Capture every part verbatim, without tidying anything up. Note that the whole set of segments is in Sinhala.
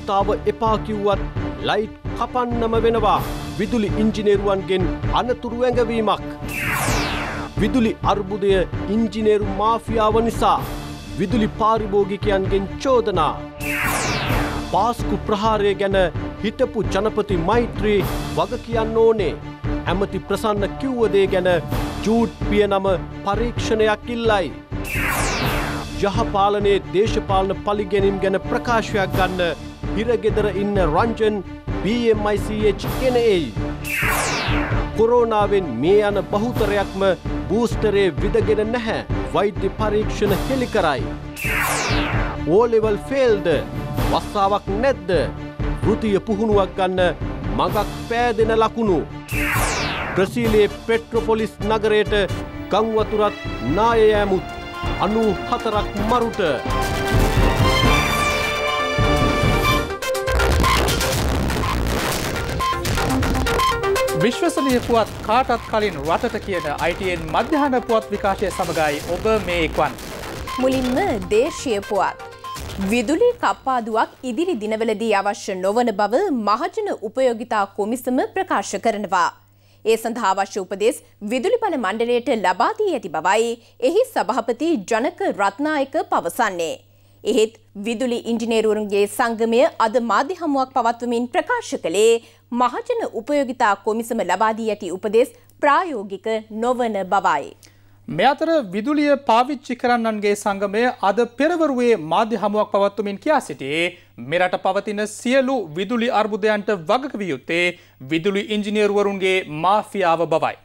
අපහසුතාව එපා කිව්වත් ලයිට් කපන්නම වෙනවා. විදුලි ඉංජිනේරුවන්ගෙන් අනතුරු ඇඟවීමක්. විදුලි අර්බුදය ඉංජිනේරු මාෆියාව නිසා. විදුලි පාරිභෝගිකයන්ගෙන් චෝදනා. පාස්කු ප්‍රහාරය ගැන හිටපු ජනපති මෛත්‍රී වග කියන්න ඕනේ. ඇමති ප්‍රසන්න කිව්ව දේ ගැන ජූඩ් පියනම පරීක්ෂණයක් ඉල්ලයි. යහපාලනයේ දේශපාලන පලිගැනීම් ගැන ප්‍රකාශයක් ගන්න හිරගෙදර ඉන්න රංජන් බී එම් අයි සී එච් ගෙන එයි. කොරෝනාවෙන් මේ යන බහුතරයක්ම බූස්ටරේ විදගෙන නැහැ. වෛද්‍ය පරීක්ෂණ හෙළි කරයි. ඕ ලෙවල් ෆේල්ද? වස්සාවක් නැද්ද? වෘත්තීය පුහුණුවක් ගන්න මගක් පෑදෙන ලකුණු. බ්‍රසීලයේ පෙට්‍රොපොලිස් නගරයට ගං වතුරත් නාය යෑමුත් අනූ හතරක් මරුට. විශ්වසනීය පුවත් කාටත් කලින් රටට කියන I T N මධ්‍යහන පුවත් විකාශය සමගයි ඔබ මේ එක්වන්. මුලින්ම දේශීය පුවත්. විදුලි කප්පාදුවක් ඉදිරි දිනවලදී අවශ්‍ය නොවන බව මහජන උපයෝගිතා කොමිසම ප්‍රකාශ කරනවා. ඒ සඳහා අවශ්‍ය උපදෙස් විදුලි බල මණ්ඩලයට ලබා දී ඇති බවයි එහි සභාපති ජනක රත්නායක පවසන්නේ. එහෙත් විදුලි ඉංජිනේරුවන්ගේ සංගමය අද මාධ්‍ය හමුවක් පවත්වමින් ප්‍රකාශ කළේ මහජන උපයෝගිතා කොමිසම ලබා දී ඇති උපදෙස් ප්‍රායෝගික නොවන බවයි. මේ අතර විදුලිය පාවිච්චි කරන්නන්ගේ සංගමය අද පෙරවරුවේ මාධ්‍ය හමුවක් පවත්වමින් කියා සිටියේ මෙරට පවතින සියලු විදුලි අර්බුදයන්ට වගක විය යුත්තේ විදුලි ඉංජිනේරුවරුන්ගේ මාෆියාව බවයි.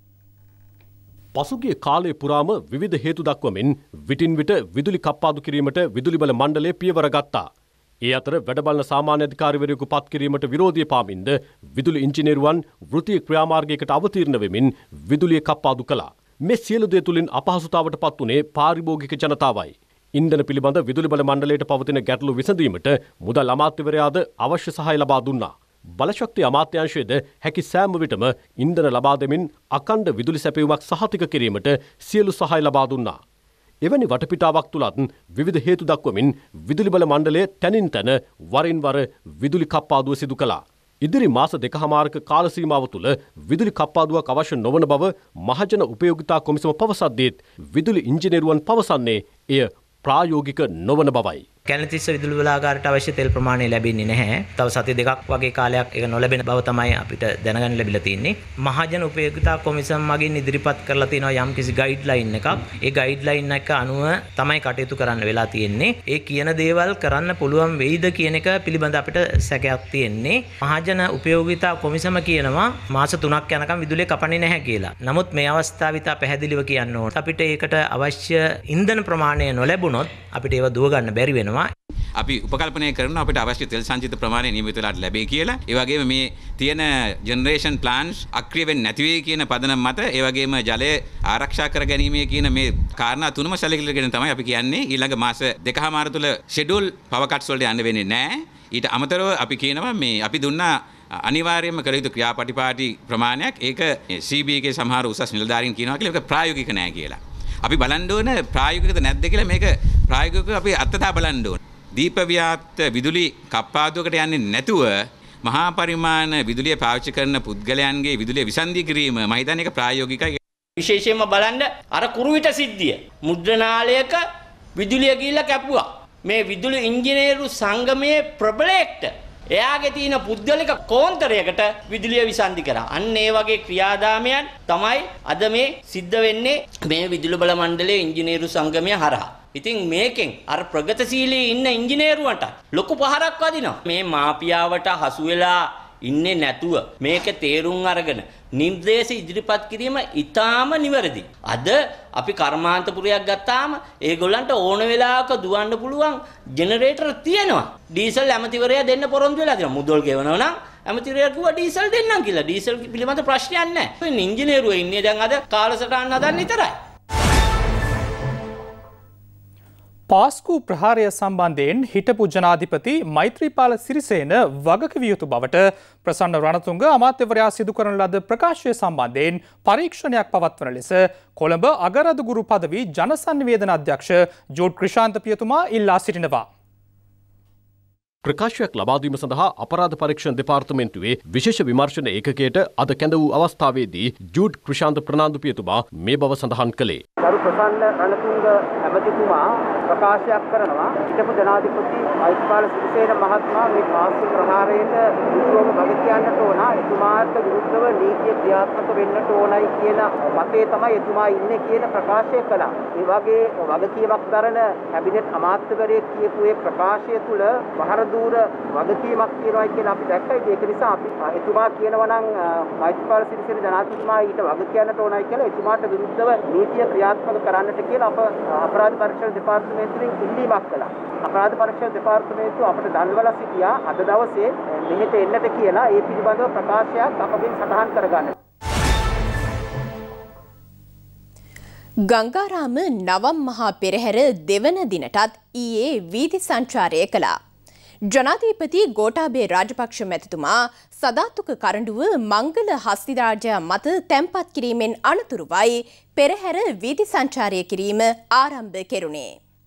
පසුගිය කාලය පුරාම විවිධ හේතු දක්වමින් විටින් විට විදුලි කප්පාදු කිරීමට විදුලි බල මණ්ඩලය පියවර ගත්තා. ඒ අතර වැඩබලන සාමාන්‍ය අධිකාරිවරයෙකු පත් කිරීමට විරෝධය පාමින්ද විදුලි ඉංජිනේරුවන් වෘත්තීය ක්‍රියාමාර්ගයකට අවතීර්ණ වෙමින් විදුලිය කප්පාදු කළා. මේ සියලු දේ තුලින් අපහසුතාවට පත් වුණේ පාරිභෝගික ජනතාවයි. ඉන්ධන පිළිබඳ විදුලි බල මණ්ඩලයට පවතින ගැටලු විසඳීමට මුදල් අමාත්‍යවරයාද අවශ්‍ය සහාය ලබා දුන්නා. බලශක්ති අමාත්‍යාංශයේද හැකි සෑම විටම ඉන්ධන ලබා දෙමින් අඛණ්ඩ විදුලි සැපයුමක් සහතික කිරීමට සියලු සහාය ලබා දුන්නා. එවැනි වටපිටාවක් තුලත් විවිධ හේතු දක්වමින් විදුලි බල මණ්ඩලය තැනින් තැන වරින් වර විදුලි කප්පාදුව සිදු කළා. ඉදිරි මාස දෙකහමාරක කාල සීමාව තුළ විදුලි කප්පාදුවක් අවශ්‍ය නොවන බව මහජන උපයෝගිතා කොමිසම පවසද්දීත් විදුලි ඉංජිනේරුවන් පවසන්නේ එය ප්‍රායෝගික නොවන බවයි. කැලණිතිස්ස විදුලි බලාගාරයට අවශ්‍ය තෙල් ප්‍රමාණය ලැබෙන්නේ නැහැ. තව සති දෙකක් වගේ කාලයක් ඒක නොලැබෙන බව තමයි අපිට දැනගන්න ලැබිලා තියෙන්නේ. මහජන උපයෝගිතා කොමිසම මගින් ඉදිරිපත් කරලා තියෙනවා යම්කිසි ගයිඩ්ලයින් එකක්. ඒ ගයිඩ්ලයින් එක අනුව තමයි කටයුතු කරන්න වෙලා තියෙන්නේ. ඒ කියන දේවල් කරන්න පුළුවන් වෙයිද කියන එක පිළිබඳ අපිට සැකයක් තියෙන්නේ. මහජන උපයෝගිතා කොමිසම කියනවා මාස තුනක් යනකම් විදුලිය කපන්නේ නැහැ කියලා. නමුත් මේ අවස්ථාවේ ඉතා පැහැදිලිව කියන්න ඕන. අපිට ඒකට අවශ්‍ය ඉන්ධන ප්‍රමාණය නොලැබුණොත් අපිට ඒව දුව ගන්න බැරි වෙනවා. අපි උපකල්පනය කරන අපිට අවශ්‍ය තෙල් සංචිත ප්‍රමාණය නියමිත වෙලාවට ලැබේ කියලා. ඒ වගේම මේ තියෙන ජෙනරේෂන් ප්ලාන්ස් අක්‍රිය වෙන්නේ නැති වෙයි කියන පදනම මත ඒ වගේම ජලය ආරක්ෂා කර ගැනීමේ කියන මේ කාරණා තුනම සැලකිලිගෙන තමයි අපි කියන්නේ ඊළඟ මාස දෙකමාර තුල ෂෙඩියුල් පවර් කට්ස් වලට යන්න වෙන්නේ නැහැ. ඊට අමතරව අපි කියනවා මේ අපි දුන්නා අනිවාර්යයෙන්ම කළ යුතු ක්‍රියාපටිපාටි ප්‍රමාණයක් ඒක සී බී එකේ සමහර උසස් නිලධාරීන් කියනවා කියලා ඒක ප්‍රායෝගික නැහැ කියලා. අපි බලන්න ඕන ප්‍රායෝගිකද නැද්ද කියලා මේක ප්‍රායෝගිකව අපි අත්දැක බලන්න ඕන. දීපව්‍යාප්ත විදුලි කප්පාදුවකට යන්නේ නැතුව මහා පරිමාණ විදුලිය පාවිච්චි කරන පුද්ගලයන්ගේ විදුලිය විසන්ධි කිරීම මම හිතන්නේ ඒක ප්‍රායෝගිකයි. විශේෂයෙන්ම බලන්න අර කුරුවිට සිද්ධිය මුද්‍රණාලයක විදුලිය ගිහිල්ලා කැපුවා. මේ විදුලි ඉංජිනේරු සංගමයේ ප්‍රබලෙක්ට එයාගේ තියෙන පුද්ගලික කෝන්තරයකට විදුලිය විසන්ධි කරා. අන්න ඒ වගේ ක්‍රියාදාමයන් තමයි අද මේ සිද්ධ වෙන්නේ මේ විදුලි බල මණ්ඩලයේ ඉංජිනේරු සංගමය හරහා. ඉතින් මේකෙන් අර ප්‍රගතිශීලී ඉන්න ඉංජිනේරුවන්ට ලොකු පහරක් වදිනවා. මේ මාපියාවට හසු වෙලා ඉන්නේ නැතුව මේක තේරුම් අරගෙන නිර්දේශ ඉදිරිපත් කිරීම ඉතාම නිවැරදි. අද අපි කර්මාන්තපුරයක් ගත්තාම ඒගොල්ලන්ට ඕන වෙලාවක දුවන්න පුළුවන් ජෙනරේටර් තියෙනවා. ඩීසල් ඇමතිවරයා දෙන්න පොරොන්දු වෙලා තියෙනවා. මුදල් ගෙවනවා නම් ඇමතිවරයා කිව්වා ඩීසල් දෙන්නම් කියලා. ඩීසල් පිළිබඳ ප්‍රශ්නයක් නැහැ. ඉංජිනේරුවෝ ඉන්නේ දැන් අද කාලසටහන හදන්න විතරයි. පාස්කු ප්‍රහාරය සම්බන්ධයෙන් හිටපු ජනාධිපති මෛත්‍රීපාල සිරිසේන වගකිවිය යුතු බවට ප්‍රසන්න රණතුංග අමාත්‍යවරයා සිදු කරන ලද ප්‍රකාශය සම්බන්ධයෙන් පරීක්ෂණයක් පවත්වන ලෙස කොළඹ අගරදුගුරු පදවි ජනසන්නිවේදන අධ්‍යක්ෂ ජෝඩ් ක්‍රිෂාන්ත පියතුමා ඉල්ලා සිටිනවා. ප්‍රකාශයක් ලබා දීම සඳහා අපරාධ පරීක්ෂණ දෙපාර්තමේන්තුවේ විශේෂ විමර්ශන ඒකකයට අද කැඳ වූ අවස්ථාවේදී ජූඩ් ක්‍රිෂාන්ත ප්‍රනාන්දු පියතුමා මේ බව සඳහන් කළේ. ගරු ප්‍රසන්න රණතුංග ඇමතිතුමා ප්‍රකාශයක් කරනවා හිටපු ජනාධිපති මෛත්‍රීපාල සිරිසේන මහත්මයා මේ පාස්කු ප්‍රහාරයට විරුද්ධව වග කියන්නට ඕන. එතුමාට විරුද්ධව නීතිය ක්‍රියාත්මක වෙන්නට ඕනයි කියන මතයේ තමයි එතුමා ඉන්නේ කියන ප්‍රකාශය කළා. ඒ වගේ වගකීමක් දරන කැබිනට් අමාත්‍යවරයෙක් කියපු ඒ ප්‍රකාශය තුළ බහර දූර වගකීමක් තියෙනවා කියලා අපි දැක්කයි. ඒක නිසා අපි එතුමා කියනවා නම් මෛත්‍රීපාල සිරිසේන ජනාධිපතිතුමා ඊට වග කියන්නට ඕනයි කියලා එතුමාට විරුද්ධව නීතිය ක්‍රියාත්මක කරන්නට කියලා අප අපරාධ පරීක්ෂණ දෙපාර්තමේන්තුවෙන් ඉල්ලීමක් කළා. අපරාධ පරීක්ෂණ දෙපාර්තමේන්තුව අපට දන්වලා සිටියා අද දවසේ මෙහෙට එන්නට කියලා ඒ පිළිබඳව ප්‍රකාශයක් අපගෙන් සටහන් කරගන්න. ගංගාරාම නවම් මහා පෙරහැර දෙවන දිනටත් ඊයේ වීදි සංචාරය කළා. ජනාධිපති ගෝඨාභය රාජපක්ෂ මැතිතුමා සදාතුක කරඬුව මංගල හස්තිරාජයා මත තැන්පත් කිරීමෙන් අනතුරුවයි පෙරහැර වීදි සංචාරය කිරීම ආරම්භ කෙරුණේ.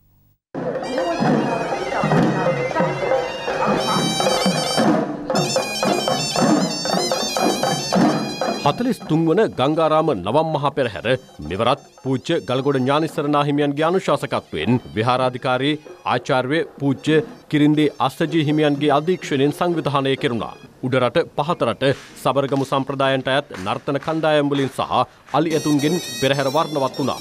හතළිස් තුන් වන ගංගාරාම නවම් මහා පෙරහැර මෙවරත් පූජ්‍ය ගල්ගොඩ ඥානිසරණ හිමියන්ගේ අනුශාසකත්වයෙන් විහාරාධිකාරී ආචාර්ය පූජ්‍ය කිරින්දේ අස්සජී හිමියන්ගේ අධීක්ෂණයෙන් සංවිධානය කෙරුණා. උඩරට පහතරට සබරගමු සම්ප්‍රදායන්ට අයත් නර්තන කණ්ඩායම් වලින් සහ අලි ඇතුන්ගෙන් පෙරහැර වර්ණවත් වුණා.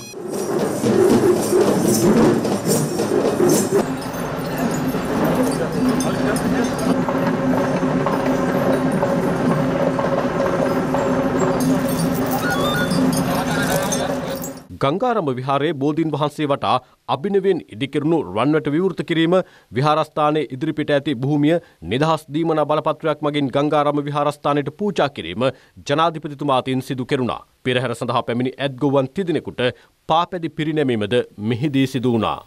ගංගාරම විහාරයේ බෝධීන් වහන්සේ වටා අභිනවයෙන් ඉදිකෙරුණු රන්වැට විවෘත කිරීම, විහාරස්ථානයේ ඉදිරිපිට ඇති භූමිය නිදහස් දීමනා බලපත්‍රයක් මගින් ගංගාරම විහාරස්ථානයට පූජා කිරීම ජනාධිපතිතුමා අතින් සිදු කෙරුණා. පෙරහැර සඳහා පැමිණි ඇත්ගොවන් තිදෙනෙකුට පාපැදි පිරිනැමීමද මෙහිදී සිදු වුණා.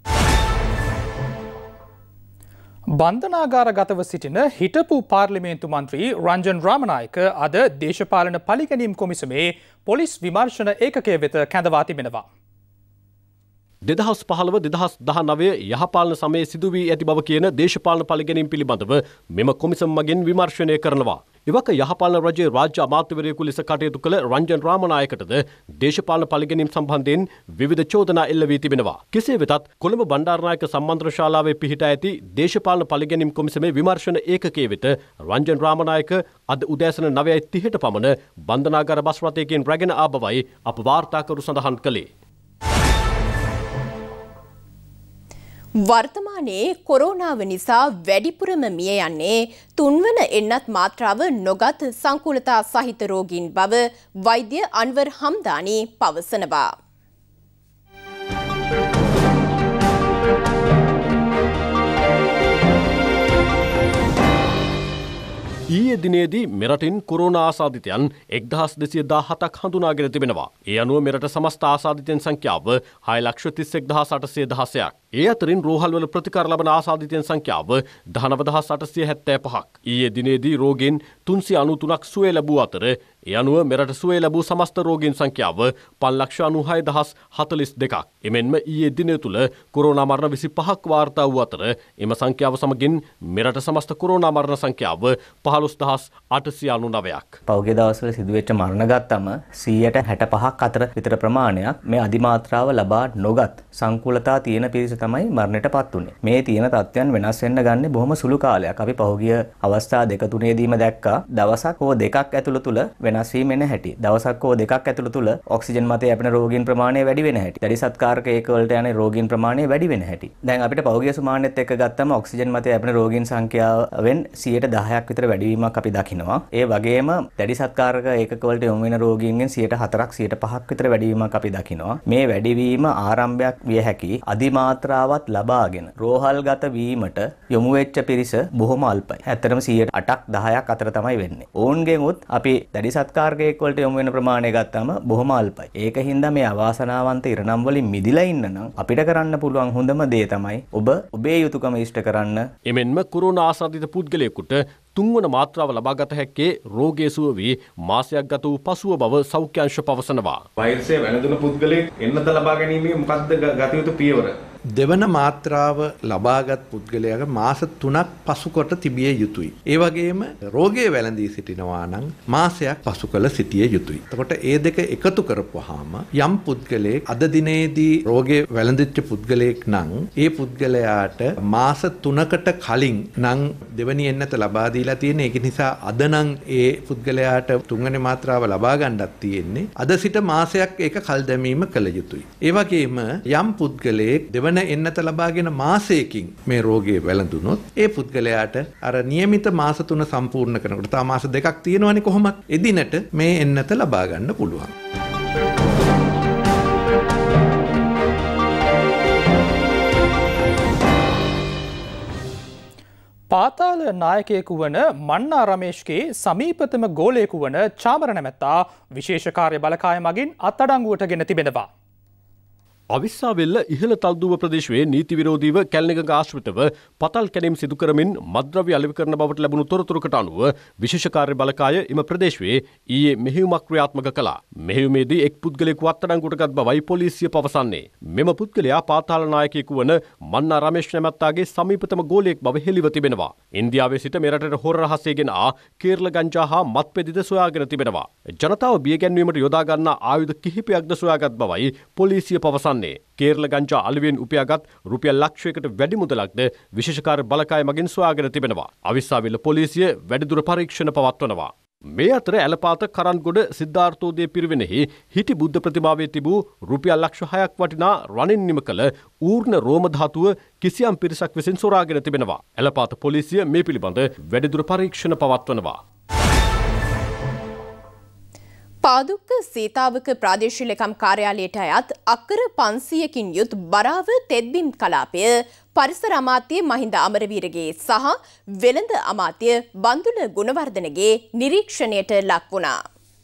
බන්ධනාගාරගතව සිටින හිටපු පාර්ලිමේන්තු මන්ත්‍රී රංජන් රාමනායක අද දේශපාලන පලිගැනීම් කොමිසමේ පොලිස් විමර්ශන ඒකකය වෙත කැඳවා තිබෙනවා. දෙදහස් පහළව දෙදහස් දහනවය යහපාලන සමයේ සිදු වී ඇති බව කියන දේශපාලන පලිගැනීම් පිළිබඳව මෙම කොමිසම මගින් විමර්ශනය කරනවා. එවක යහපාලන රජයේ රාජ්‍ය අමාත්‍යවරයෙකු ලෙස කටයුතු කළ රංජන් රාමනායකටද දේශපාලන පලිගැනීම් සම්බන්ධයෙන් විවිධ චෝදනා එල්ල වී තිබෙනවා. කෙසේ වෙතත් කොළඹ බණ්ඩාරනායක සම්මන්ත්‍රණ ශාලාවේ පිහිටා ඇති දේශපාලන පලිගැනීම් කොමිසමේ විමර්ශන ඒකකයේ වෙත රංජන් රාමනායක අද උදෑසන නවයයි තිහට පමණ බන්ධනාගාර බස් රථයකින් රැගෙන ආ බවයි අප වාර්තාකරු සඳහන් කළේ. වර්තමානයේ කොරෝනාව නිසා වැඩිපුරම මිය යන්නේ තුන්වන එන්නත් මාත්‍රාව නොගත් සංකූලතා සහිත රෝගීන් බව වෛද්‍ය අන්වර් හම්දානි පවසනවා. ඊයේ දිනේදී මෙරටින් කොරෝනා ආසාදිතයන් එක්දහස් දෙසිය දාහතක් හඳුනාගෙන තිබෙනවා. ඒ අනුව මෙරට සමස්ත ආසාදිතයන් සංඛ්‍යාව හය ලක්ෂ තිස් එක් දහස් අටසිය දහසක්. ඒ අතරින් රෝහල්වල ප්‍රතිකාර ලබන ආසාදිතයන් සංඛ්‍යාව දහනව දහස් අටසිය හැත්තෑ පහක්. ඊයේ දිනේදී රෝගීන් තුන්සිය අනූතුනක් සුවය ලැබූ අතර ඒ අනුව මෙරට සුවය ලැබූ සමස්ත රෝගීන් සංඛ්‍යාව පන්ලක්ෂ අනූහය දහස් හතළිස් දෙකක්. එමෙන්ම ඊයේ දිනය තුළ කොරෝනා මරණ විසි පහක් වාර්තා වූ අතර එම සංඛ්‍යාව සමගින් මෙරට සමස්ත කොරෝනා මරණ සංඛ්‍යාව පහළොස් දහස් අටසිය අනූනවයක්. පෞගේ දවස්වල සිදුවෙච්ච මරණ ගත්තම සීයට හැට පහක් අතර විතර ප්‍රමාණයක් මේ අධිමාත්‍රාව ලබා නොගත් සංකූලතා තියෙන පිරිස තමයි මරණයට පත් වුනේ. මේ තියෙන තත්ත්වයන් වෙනස් වෙන්න ගන්නේ බොහොම සුළු කාලයක්. අපි පහුගිය අවස්ථා දෙක තුනේදීම දැක්කා දවසක් හෝ දෙකක් ඇතුළත තුල වෙනස් වීම එන හැටි. දවසක් හෝ දෙකක් ඇතුළත තුල ඔක්සිජන් මතය යැපෙන රෝගීන් ප්‍රමාණය වැඩි වෙන හැටි. දැඩි සත්කාරක ඒක වලට යන රෝගීන් ප්‍රමාණය වැඩි වෙන හැටි. දැන් අපිට පහුගිය සුමානෙත් එක්ක ගත්තම ඔක්සිජන් මතය යැපෙන රෝගීන් සංඛ්‍යාවෙන් සීයට දහයක් විතර වැඩිවීමක් අපි දකිනවා. ඒ වගේම දැඩි සත්කාරක ඒකක වලට යොමු වෙන රෝගීන්ගෙන් සීයට හතරක් සීයට පහක් විතර වැඩිවීමක් අපි දකිනවා. මේ වැඩිවීම ආරම්භයක් විය හැකි අධිමාත්‍රාවත් ලබාගෙන රෝහල්ගත වීමට යොමු වෙච්ච පිරිස බොහොම අල්පයි. ඇත්තටම සීයට අටක් දහයක් අතර තමයි වෙන්නේ. ඔවුන්ගෙන් උත් අපි දැඩි සත්කාරකයෙක් වලට යොමු වෙන ප්‍රමාණය ගත්තම බොහොම අල්පයි. ඒක හින්දා මේ අවාසනාවන්ත ඉරණම් වලින් මිදිලා ඉන්න නම් අපිට කරන්න පුළුවන් හොඳම දේ තමයි ඔබ ඔබේ යුතුයකම ඉෂ්ට කරන්න. එමෙන්ම කොරෝනා ආසාදිත පුද්ගලයෙකුට තුන්වන මාත්‍රාව ලබාගත හැක්කේ රෝගය සුව වී මාසයක් ගත වූ පසුව බව සෞඛ්‍ය අංශ පවසනවා. වෛරසය වැළඳුණු පුද්ගලයෙක් එන්නත ලබා ගැනීමේ මොකක්ද ගත යුතු පියවර? දෙවන මාත්‍රාව ලබාගත් පුද්ගලයාගේ මාස තුනක් පසු කොට තිබිය යුතුයි. ඒ වගේම රෝගයේ වැළඳී සිටිනවා නම් මාසයක් පසු කළ සිටිය යුතුයි. එතකොට ඒ දෙක එකතු කරපුවාම යම් පුද්ගලයෙක් අද දිනේදී රෝගයේ වැළඳිච්ච පුද්ගලයෙක් නම් ඒ පුද්ගලයාට මාස තුනකට කලින් නම් දෙවැනි එන්නත ලබා දීලා තියෙන. ඒක නිසා අද නම් ඒ පුද්ගලයාට තුන්වෙනි මාත්‍රාව ලබා ගන්නත් තියෙන්නේ. අද සිට මාසයක් ඒක කල් දැමීම කළ යුතුයි. ඒ වගේම යම් පුද්ගලයෙක් දෙවන එන්නත ලබාගෙන මාසයකින් මේ රෝගයේ වැළඳුනොත් ඒ පුද්ගලයාට අර નિયમિત මාස තුන සම්පූර්ණ කරනකොට තා මාස දෙකක් තියෙනවනේ කොහොමත් එදිනට මේ එන්නත ලබා ගන්න පුළුවන්. පාතාල නායකයෙකු වන මන්නා රමේෂ්ගේ සමීපතම ගෝලයෙකු වන චාමර නැමැත්තා විශේෂ කාර්ය බලකාය මගින් අත්අඩංගුවට ගෙන තිබෙනවා. අවිස්සාවෙල්ල ඉහළ තල්දුව ප්‍රදේශයේ නීති විරෝධීව කැලණිගඟ ආශ්‍රිතව පතල් කැණීම් සිදු කරමින් මද්ද්‍රව්‍ය අලෙවි කරන බවට ලැබුණු තොරතුරකට අනුව විශේෂ කාර්ය බලකාය එම ප්‍රදේශයේ ඊයේ මෙහෙයුමක් ක්‍රියාත්මක කළා. මෙහෙයුමේදී එක් පුද්ගලයෙකු අත්අඩංගුවට ගත් බවයි පොලිසිය පවසන්නේ. මෙම පුද්ගලයා පාතාල නායකයෙකු වන මන්නා රමේෂ් නැමැත්තාගේ සමීපතම ගෝලයෙක් බව හෙළිව තිබෙනවා. ඉන්දියාවේ සිට මෙරටට හොර රහසේගෙන ආ කේරළ ගංජා හා මත්පෙදිද සොයාගෙන තිබෙනවා. ජනතාව බියගැන්වීමට යොදා ගන්නා ආයුධ කිහිපයක්ද සොයාගත් බවයි පොලිසිය පවසන්නේ. කේරළ ගංජා අලුවෙන් උපයාගත් රුපියල් ලක්ෂයකට වැඩි මුදලක්ද විශේෂකාර්ය බලකාය මගින් සොයාගෙන තිබෙනවා. අවිස්සාවෙල්ල පොලිසිය වැඩිදුර පරීක්ෂණ පවත්වනවා. මේ අතර ඇලපාත කරන්ගොඩ සිද්ධාර්ථෝදය පිරිවෙනෙහි හිටි බුද්ධ ප්‍රතිමාවේ තිබූ රුපියල් ලක්ෂ හයක් වටිනා රනින් නිම කළ ඌර්ණ රෝම ධාතුව කිසියම් පිරිසක් විසින් සොරාගෙන තිබෙනවා. ඇලපාත පොලිසිය මේ පිළිබඳ වැඩිදුර පරීක්ෂණ පවත්වනවා. පාදුක්ක සීතාවක ප්‍රාදේශීය ලේකම් කාර්යාලයට අයත් අක්කර පන්සීයකින් යුත් බරාව තෙත්බිම් කලාපය පරිසර අමාත්‍ය මහින්ද අමරවීරගේ සහ වෙළඳ අමාත්‍ය බන්දුල ගුණවර්ධනගේ නිරීක්ෂණයට ලක් වුණා.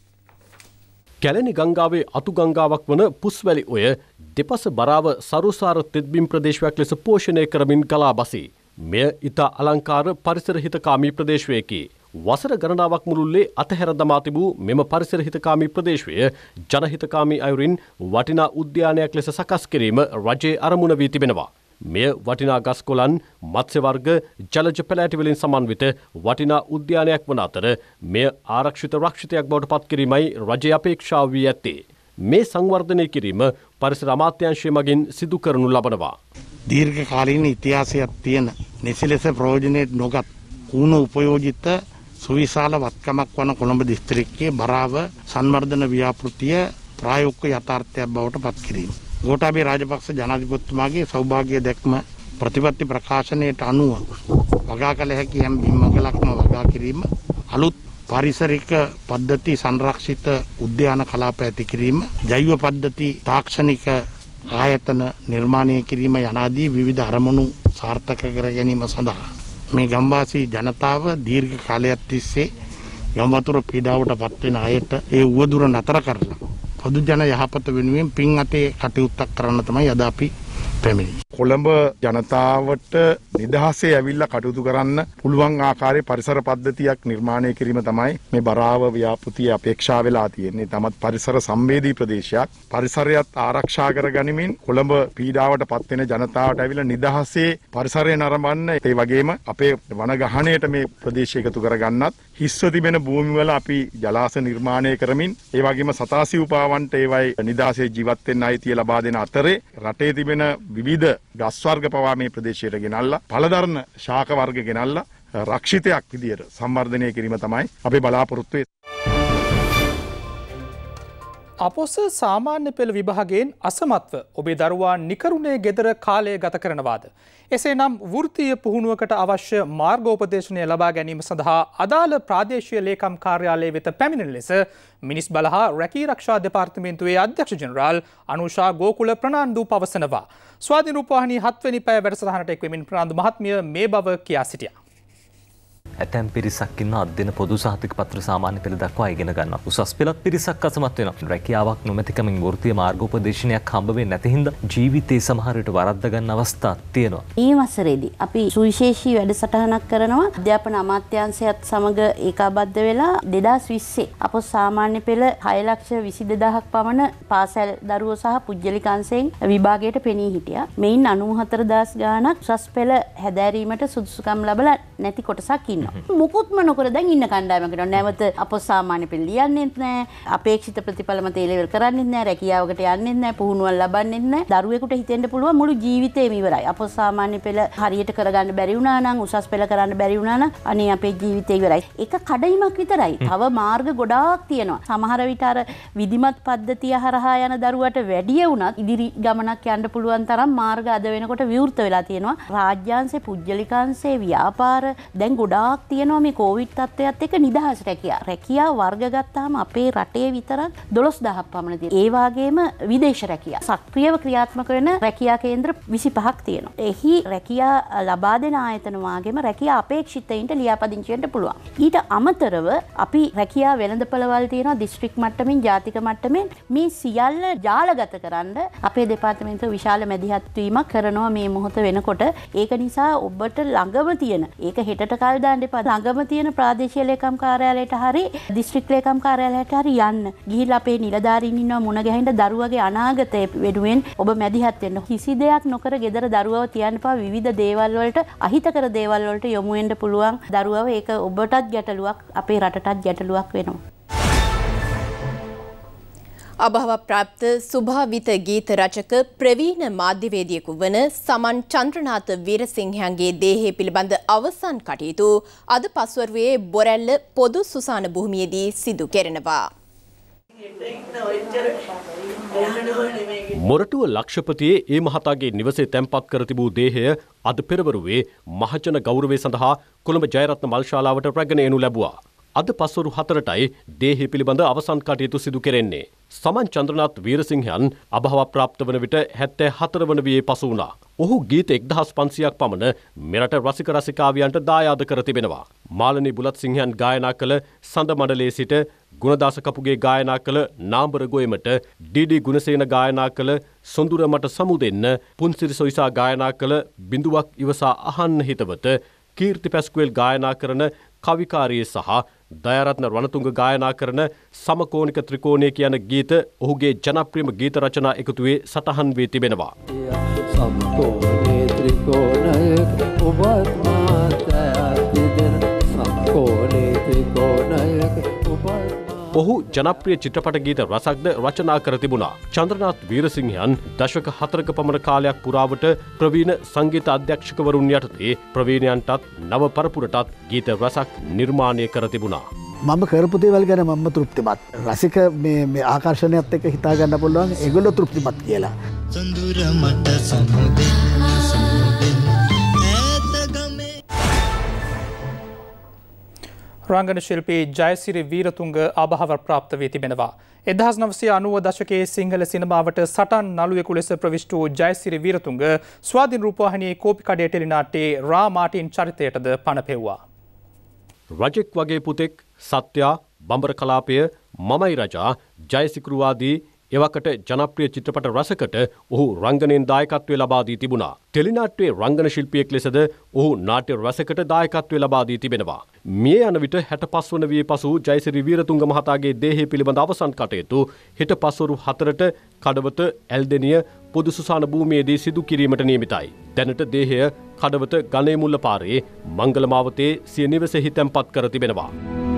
කැලණි ගංගාවේ අතු ගංගාවක් වන පුස්වැලි ඔය දෙපස බරාව සරුසාර තෙත්බිම් ප්‍රදේශයක් ලෙස පෝෂණය කරමින් ගලා බසී. මෙය ඉතා අලංකාර පරිසර හිතකාමී ප්‍රදේශයකි. වසර ගණනාවක් මුළුල්ලේ අතහැර දමා තිබූ මෙම පරිසර හිතකාමී ප්‍රදේශය ජනහිතකාමී අයුරින් වටිනා උද්‍යානයක් ලෙස සකස් කිරීම රජයේ අරමුණ වී තිබෙනවා. මෙය වටිනා ගස් කොළන්, මත්ස්‍ය වර්ග, ජලජ පැලෑටි වලින් සමන්විත වටිනා උද්‍යානයක් වන අතර මෙය ආරක්ෂිත රක්ෂිතයක් බවට පත් කිරීමයි රජයේ අපේක්ෂාව වී ඇත්තේ. මේ සංවර්ධනය කිරීම පරිසර අමාත්‍යාංශය මගින් සිදු කරනු ලබනවා. දීර්ඝකාලීන ඉතිහාසයක් තියෙන නිසි ලෙස ප්‍රයෝජනයට නොගත් කුණු උපයෝජිත සුවිශාල වත්කමක් වන කොළඹ දිස්ත්‍රික්කයේ බරාව සංවර්ධන ව්‍යාපෘතිය ප්‍රායෝගික යථාර්ථයක් බවට පත් කිරීම. ගෝඨාභය රාජපක්ෂ ජනාධිපතිතුමාගේ සෞභාග්‍ය දැක්ම ප්‍රතිපත්ති ප්‍රකාශනයට අනුව වගා කළ හැකි හැම බිම්මගලක්ම වගා කිරීම, අලුත් පාරිසරික පද්ධති සංරක්ෂිත උද්‍යාන කලාප ඇති කිරීම, ජෛව පද්ධති තාක්ෂණික ආයතන නිර්මාණය කිරීම යනාදී විවිධ අරමුණු සාර්ථක කර ගැනීම සඳහා මේ ගම්වාසී ජනතාව දීර්ඝ කාලයක් තිස්සේ ගම්වතුර පීඩාවට පත්වෙන අයට ඒ උවදුර නතර කරලා පොදු ජන යහපත වෙනුවෙන් පින් අතේ කටයුත්තක් කරන්න තමයි අද අපි පැමිණි. කොළඹ ජනතාවට නිදහසේ ඇවිල්ලා කටයුතු කරන්න පුළුවන් ආකාරයේ පරිසර පද්ධතියක් නිර්මාණය කිරීම තමයි මේ බරාව ව්‍යාපෘතියේ අපේක්ෂා වෙලා තියෙන්නේ. තමත් පරිසර සංවේදී ප්‍රදේශයක්. පරිසරයත් ආරක්ෂා කර ගනිමින් කොළඹ පීඩාවට පත් වෙන ජනතාවට ඇවිල්ලා නිදහසේ පරිසරය නරඹන්න, ඒ වගේම අපේ වනගහණයට මේ ප්‍රදේශය එකතු කරගන්නත්, හිස්ව තිබෙන භූමිවල අපි ජලාශ නිර්මාණය කරමින්, ඒ වගේම සතාසිව්පාවන්ට ඒවයි නිදහසේ ජීවත් වෙන්න අයිතිය ලබා දෙන අතරේ රටේ තිබෙන විවිධ ගස් වර්ග පවා මේ ප්‍රදේශයට ගෙනල්ලා පළදරන ශාක වර්ග ගෙනල්ලා රක්ෂිතයක් විදියට සංවර්ධනය කිරීම තමයි අපේ බලාපොරොත්තු වෙන්නේ. අපොස සාමාන්‍ය පෙළ විභාගයෙන් අසමත්ව ඔබේ දරුවා නිකරුණේ ගෙදර කාලය ගත කරනවාද? එසේනම් වෘත්තීය පුහුණුවකට අවශ්‍ය මාර්ගෝපදේශනය ලබා ගැනීම සඳහා අදාළ ප්‍රාදේශීය ලේකම් කාර්යාලය වෙත පැමිණෙන ලෙස මිනිස් බල හා රැකී රක්ෂා දෙපාර්තමේන්තුවේ අධ්‍යක්ෂ ජෙනරාල් අනුෂා ගෝකුල ප්‍රනාන්දු පවසනවා. ස්වාධීන රූපවාහිනී හත්වෙනි පැය වැඩසටහනට එක්වෙමින් ප්‍රනාන්දු මහත්මිය මේ බව කියා සිටියා. ඇතැම් පිරිසක් ඉන්න අධ්‍යයන පොදු සහතික පත්‍ර සාමාන්‍ය පෙළ දක්වා ඉගෙන ගන්නවා. උසස් පෙළත් පිරිසක් අසමත් වෙනවා. රැකියාවක් නොමැතිකමින් වෘත්තීය මාර්ගෝපදේශනයක් හම්බ වෙන්නේ නැති හින්දා ජීවිතේ සමහර විට වරද්ද ගන්න අවස්ථා තියෙනවා. මේ වසරේදී අපි සුවිශේෂී වැඩසටහනක් කරනවා. අධ්‍යාපන අමාත්‍යාංශයත් සමග ඒකාබද්ධ වෙලා දෙදාස් විස්සේ අප සාමාන්‍ය පෙළ හය ලක්ෂ විසි දෙදාහක් පමණ පාසල් දරුවෝ සහ පුද්ගලිකංශයෙන් විභාගයට පෙනී හිටියා. මෙයින් අනූහතර දහස් ගාණක් උසස් පෙළ හැදෑරීමට සුදුසුකම් ලැබලා නැති කොටසක් ඉන්නවා. මුකුත්ම නොකර දැන් ඉන්න කණ්ඩායමකට නැවත අප සාමාන්‍ය පෙළ ලියන්නෙත් නැහැ. අපේක්ෂිත ප්‍රතිඵල මත ඒ ලෙවල් කරන්නෙත් නැහැ. රැකියාවකට යන්නෙත් නැහැ. පුහුණුවක් ලබන්නෙත් නැහැ. දරුවෙකුට හිතෙන්න පුළුවන් මුළු ජීවිතේම ඉවරයි. අප සාමාන්‍ය පෙළ හරියට කරගන්න බැරි වුණා නම් උසස් පෙළ කරන්න බැරි වුණා නම් අනේ අපේ ජීවිතේ ඉවරයි. ඒක කඩයිමක් විතරයි. තව මාර්ග ගොඩාක් තියෙනවා. සමහර විට අර විධිමත් පද්ධතිය හරහා යන දරුවට වැඩිය වුණත් ඉදිරි ගමනක් යන්න පුළුවන් තරම් මාර්ග අද වෙනකොට විවෘත වෙලා තියෙනවා. රාජ්‍යාංශේ පුද්ගලිකාංශේ ව්‍යාපාර දැන් ගොඩාක් තියෙනවා මේ කොවිඩ් තත්ත්වයට එක්ක නිදහස් රැකියා. රැකියා වර්ග ගත්තාම අපේ රටේ විතරක් දොළොස් දහසක් පමණ තියෙනවා. ඒ වගේම විදේශ රැකියා. සක්‍රියව ක්‍රියාත්මක වෙන රැකියා කේන්ද්‍ර විසි පහක් තියෙනවා. එහි රැකියා ලබා දෙන ආයතන වාගේම රැකියා අපේක්ෂිතයින්ට ලියාපදිංචි වෙන්න පුළුවන්. ඊට අමතරව අපි රැකියා වෙළඳපළවල් තියෙනවා දිස්ත්‍රික් මට්ටමින් ජාතික මට්ටමින් මේ සියල්ල ජාලගත කරන්න අපේ දෙපාර්තමේන්තුව විශාල මැදිහත් වීමක් කරනවා මේ මොහොත වෙනකොට. ඒක නිසා ඔබට ළඟම තියෙන ඒක හෙටට කල් දාන්න එපා. ළඟම තියෙන ප්‍රාදේශීය ලේකම් කාර්යාලයට හරි දිස්ත්‍රික් ලේකම් කාර්යාලයට හරි යන්න. ගිහිල්ලා අපේ නිලධාරීන් ඉන්නවා මුණ ගැහෙන්න දරුවගේ අනාගතය වෙනුවෙන් ඔබ මැදිහත් වෙන්න. කිසි දෙයක් නොකර ගෙදර දරුවව තියන්න එපා. විවිධ දේවල් වලට අහිතකර දේවල් වලට යොමු වෙන්න පුළුවන් දරුවව. ඒක ඔබටත් ගැටලුවක් අපේ රටටත් ගැටලුවක් වෙනවා. අභාව ප්‍රාප්ත සුභාවිත ගීත රචක ප්‍රවීණ මාධ්‍යවේදියෙකු වන සමන් චන්ද්‍රනාත වීරසිංහයන්ගේ දේහය පිළිබඳ අවසන් කටයුතු අද පස්වරුවේ බොරැල්ල පොදු සුසාන භූමියේදී සිදු කෙරෙනවා. මොරටුව ලක්ෂපතියේ ඒ මහතාගේ නිවසේ තැන්පත් කර තිබූ දේහය අද පෙරවරුවේ මහජන ගෞරවය සඳහා කොළඹ ජයරත්න මල්ශාලාවට රැගෙන එනු ලැබුවා. අද පස්වරු හතරටයි දේහය පිළිබඳ අවසන් කටයුතු සිදු කෙරෙන්නේ. සමන් චන්ද්‍රනාත් වීරසිංහයන් අභාව ප්‍රාප්ත වන විට හැත්තෑ හතර වන වියේ පසු වුණා. ඔහු ගීත එක්දහස් පන්සියයක් පමණ මෙරට රසික රසිකාවියන්ට දායාද කර තිබෙනවා. මාලනී බුලත් සිංහයන් ගායනා කළ සඳ මඩලේ සිට ගුණදාස කපුගේ ගායනා කළ නාඹර ගොයමට ඩීඩී ගුණසේන ගායනා කළ සොඳුර මට සමු දෙන්න පුන්සිරි සොයිසා ගායනා කළ බිඳුවක් ඉවසා අහන්න හිතවත කීර්ති පැස්කුවෙල් ගායනා කරන කවිකාරියේ සහ දයාරත්න රණතුංග ගායනා කරන සමකෝණික ත්‍රිකෝණය කියන ගීත ඔහුගේ ජනප්‍රියම ගීත රචනා එකතුවේ සටහන් වී තිබෙනවා. සමකෝණේ ත්‍රිකෝණයක ඔබත් මාත ඇතිදෙන සමකෝණේ ත්‍රිකෝණයක ඔබත් ඔහු ජනප්‍රිය චිත්‍රපට ගීත රසක්ද රචනා කර තිබුණා. චන්ද්‍රනාත් වීරසිංහයන් දශක හතරක පමණ කාලයක් පුරාවට ප්‍රවීණ සංගීත අධ්‍යක්ෂකවරුන් යටතේ ප්‍රවීණයන්ටත් නව පරපුරටත් ගීත රසක් නිර්මාණය කර තිබුණා. මම කරපු දේවල් ගැන මම තෘප්තිමත්. රසික මේ මේ ආකර්ෂණයත් එක්ක හිතා ගන්න පුළුවන් ඒගොල්ලෝ තෘප්තිමත් කියලා. සඳුර මට සමුදෙන්න සමුදෙන්න රංගන ශිල්පී ජයසිරි වීරතුංග අභාව ප්‍රාප්ත වී තිබෙනවා. එදහස් නවසිය අනූව දශකයේ සිංහල සිනමාවට සටන් නළුවෙකු ලෙස ප්‍රවිෂ්ට වූ ජයසිරි වීරතුංග ස්වාධීන රූපවාහිනියේ කෝපි කඩේ ටෙලිනාට්‍යයේ රා මාටින් චරිතයටද පණ පෙව්වා. රජෙක් වගේ පුතෙක්, සත්‍යා, බඹර කලාපය, මමයි රජා, ජයසිකුරුවාදී එවකට ජනප්‍රිය චිත්‍රපට රසකට ඔහු රංගනයෙන් දායකත්වය ලබා දී තිබුණා. ටෙලිනාට්‍යයේ රංගන ශිල්පියෙක් ලෙසද ඔහු නාට්‍ය රසකට දායකත්වය ලබා දී තිබෙනවා. මිය යන විට හැට පහ වන වියේ පසු ජයසිරි වීරතුංග මහතාගේ දේහය පිළිබඳ අවසන් කටයුතු හෙට පස්වරු හතරට කඩවත ඇල්දෙනිය පොදු සුසාන භූමියේදී සිදු කිරීමට නියමිතයි. දැනට දේහය කඩවත ගණේමුල්ල පාරේ මංගලමාවතේ සිය නිවසෙහි තැන්පත් කර තිබෙනවා.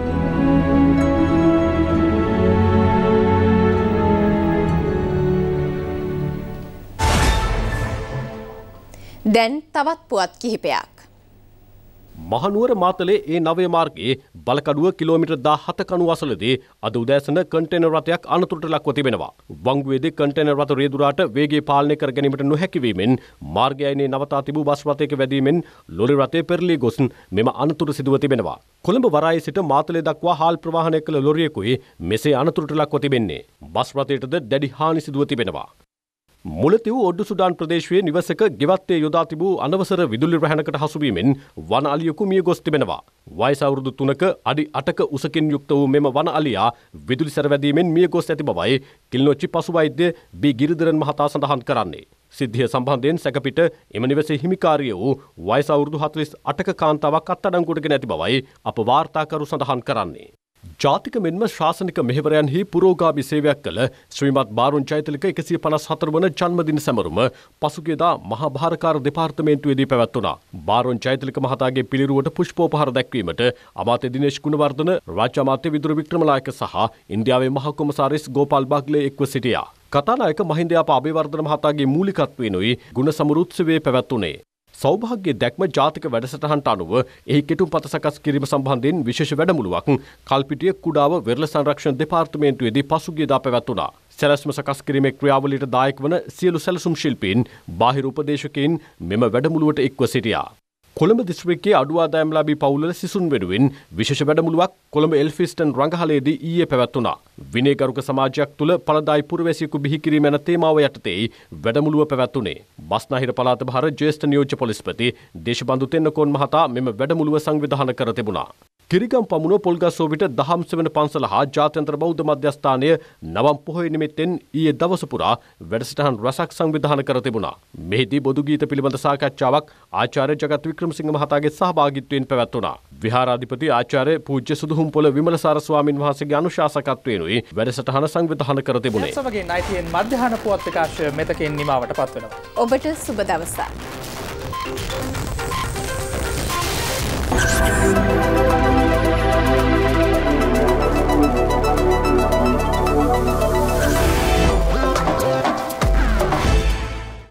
දැන් තවත් පුවත් කිහිපයක්. මහනුවර මාතලේ ඒ නවය මාර්ගයේ බලකඩුව කිලෝමීටර් දාහතක අනු අසලදී අද උදෑසන කන්ටේනර් රථයක් අනතුරට ලක්ව තිබෙනවා. වංගුවේදී කන්ටේනර් රථ රියදුරාට වේගය පාලනය කර ගැනීමට නොහැකි වීමෙන් මාර්ගයයිනේ නවතා තිබූ බස් රථයක වැදීමෙන් ලොරි රථය පෙරළී ගොස් මෙම අනතුර සිදුව තිබෙනවා. කොළඹ වරායේ සිට මාතලේ දක්වා හාල් ප්‍රවාහනය කළ ලොරියකුයි මෙසේ අනතුරට ලක්ව තිබෙන්නේ. බස් රථයටද දැඩි හානි සිදුව තිබෙනවා. මුලතිව් ඔඩ්ඩු සුඩාන් ප්‍රදේශයේ නිවසක ගෙවත්තේ යොදා තිබූ අනවසර විදුලි රැහැනකට හසුවීමෙන් වන අලියෙකු මිය ගොස් තිබෙනවා. වයස අවුරුදු තුනක අඩි අටක උසකින් යුක්ත වූ මෙම වන අලියා විදුලි සැරවැදීමෙන් මිය ගොස් ඇති බවයි කිලිනොච්චි පසු වෛද්‍ය බී ගිරිධරන් මහතා සඳහන් කරන්නේ. සිද්ධිය සම්බන්ධයෙන් සැකපිට එම නිවසේ හිමිකාරිය වූ වයස අවුරුදු හතළිස් අටක කාන්තාවක් අත්අඩංගුවටගෙන ඇති බවයි අප වාර්තාකරු සඳහන් කරන්නේ. ජාතික මෙන්ම ශාසනික මෙහෙවරයන්හි පුරෝගාමී සේවයක් කළ ශ්‍රීමත් බාරුන් ජයතිලක එකසිය පනස් හතර වන ජන්මදින සැමරුම පසුගියදා මහා භාරකාර දෙපාර්තමේන්තුවේදී පැවැත්වුණා. බාරුන් ජයතිලක මහතාගේ පිළිරුවට පුෂ්පෝපහාර දැක්වීමට අමාත්‍ය දිනේෂ් ගුණවර්ධන, රාජ්‍ය අමාත්‍ය විදුර වික්‍රමනායක සහ ඉන්දියාවේ මහා කොමසාරිස් ගෝපාල් බාග්ලේ එක්ව සිටියා. කතානායක මහින්දයාප අබේවර්ධන මහතාගේ මූලිකත්වයෙනුයි ගුණ සමරු උත්සවයේ පැවැත්වුණේ. සෞභාග්‍ය දැක්ම ජාතික වැඩසටහනට අනුව එහි කෙටුම්පත සකස් කිරීම සම්බන්ධයෙන් විශේෂ වැඩමුළුවක් කල්පිටිය කුඩාව වෙරළ සංරක්ෂණ දෙපාර්තමේන්තුවේදී පසුගියදා පැවැත්වුණා. සැලැස්ම සකස් කිරීමේ ක්‍රියාවලියට දායක වන සියලු සැලසුම් ශිල්පීන්, බාහිර උපදේශකයින් මෙම වැඩමුළුවට එක්ව සිටියා. කොළඹ දිස්ත්‍රික්කයේ අඩු ආදායම් ලාභී පවුල්වල සිසුන් වෙනුවෙන් විශේෂ වැඩමුළුවක් කොළඹ එල්ෆිස්ටන් රංගහලේදී ඊයේ පැවැත්වුණා. විනයගරුක සමාජයක් තුළ ඵලදායී පුරවැසියෙකු බිහි කිරීම යන තේමාව යටතේ වැඩමුළුව පැවැත්වුණේ. බස්නාහිර පළාත භාර ජ්‍යෙෂ්ඨ නියෝජ්‍ය පොලිස්පති දේශබන්දු තෙන්නකෝන් මහතා මෙම වැඩමුළුව සංවිධානය කර තිබුණා. කිරිගම් පමුණ පොල්ගස්සෝවිට දහම් සෙවන පන්සල හා ජාත්‍යන්තර බෞද්ධ මධ්‍යස්ථානය නවම් පොහොය නිමිත්තෙන් ඊයේ දවස පුරා වැඩසටහන් රසක් සංවිධානය කර තිබුණා. මෙහිදී බොදු ගීත පිළිබඳ සාකච්ඡාවක් ආචාර්ය ජගත් වික්‍රමසිංහ මහතාගේ සහභාගීත්වයෙන් පැවැත්වුණා. විහාරාධිපති ආචාර්ය පූජ්‍ය සුදුහුම්පොළ විමලසාර ස්වාමින් වහන්සේගේ අනුශාසකත්වයෙනුයි වැඩසටහන සංවිධානය කර තිබුණේ. සමගින් I T N මධ්‍යහන පුවත් විකාශය මෙතකින් නිමාවට පත් වෙනවා. ඔබට සුබ දවසක්.